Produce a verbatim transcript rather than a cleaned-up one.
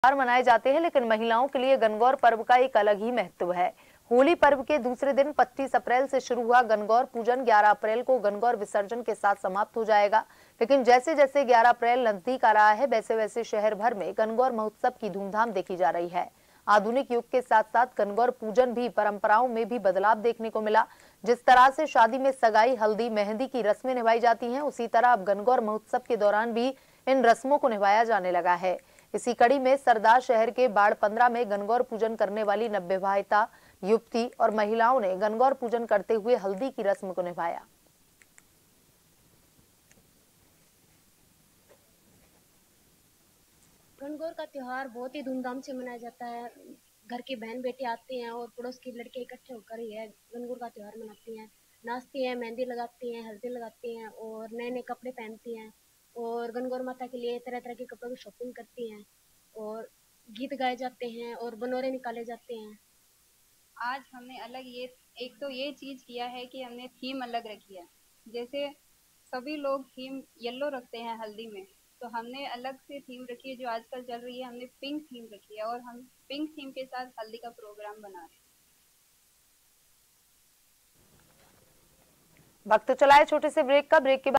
त्योहार मनाए जाते हैं, लेकिन महिलाओं के लिए गणगौर पर्व का एक अलग ही महत्व है। होली पर्व के दूसरे दिन पच्चीस अप्रैल से शुरू हुआ गणगौर पूजन ग्यारह अप्रैल को गणगौर विसर्जन के साथ समाप्त हो जाएगा। लेकिन जैसे जैसे ग्यारह अप्रैल नजदीक आ रहा है, वैसे वैसे शहर भर में गणगौर महोत्सव की धूमधाम देखी जा रही है। आधुनिक युग के साथ साथ गणगौर पूजन भी परंपराओं में भी बदलाव देखने को मिला। जिस तरह से शादी में सगाई, हल्दी, मेहंदी की रस्में निभाई जाती हैं, उसी तरह अब गणगौर महोत्सव के दौरान भी इन रस्मों को निभाया जाने लगा है। इसी कड़ी में सरदार शहर के बाड़ पंद्रह में गणगौर पूजन करने वाली नवविवाहिता युवती और महिलाओं ने गणगौर पूजन करते हुए हल्दी की रस्म को निभाया। गणगौर का त्योहार बहुत ही धूमधाम से मनाया जाता है। घर के बहन बेटे आते हैं और पड़ोस के लड़के इकट्ठे होकर ही है गणगौर का त्योहार मनाती हैं। नाचती हैं, मेहंदी लगाती हैं, हल्दी लगाती हैं और नए नए कपड़े पहनती हैं और गणगौर माता के लिए तरह तरह के कपड़ों की शॉपिंग करती हैं और गीत गाए जाते हैं और बनोरे निकाले जाते हैं। आज हमने अलग ये एक तो ये चीज किया है कि हमने थीम अलग रखी है। जैसे सभी लोग थीम येलो रखते हैं हल्दी में, तो हमने अलग से थीम रखी है जो आजकल चल रही है। हमने पिंक थीम रखी है और हम पिंक थीम के साथ हल्दी का प्रोग्राम बना रहे हैं। वक्त चला है छोटे से ब्रेक का। ब्रेक के बाद